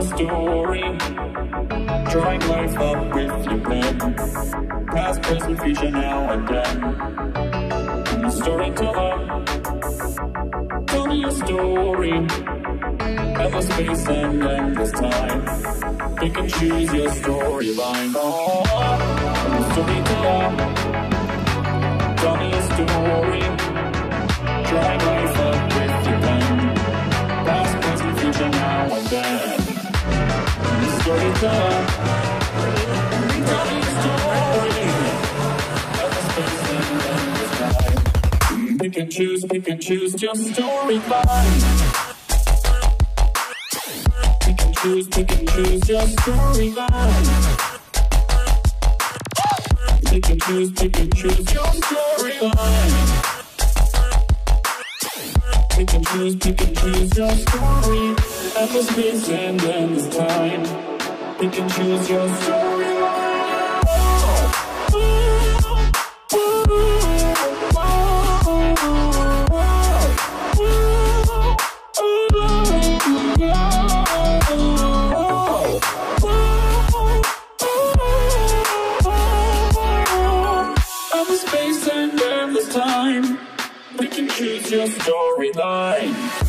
story, drawing life up with your pen. Past, present, future, now and then. A story to love. Tell me a story. Endless space and endless time. Pick and choose your storyline. Oh, a story to love. Tell me a story. Drawing life up with your pen. Past, present, future, now and then. A story to love. Tell me a story. Endless space and endless time. Pick and choose your storyline. Pick and choose your storyline. Pick and choose your storyline. Pick and choose your story. Endless space and endless time. Pick and choose your storyline. Endless space and endless time. Pick and choose your storyline.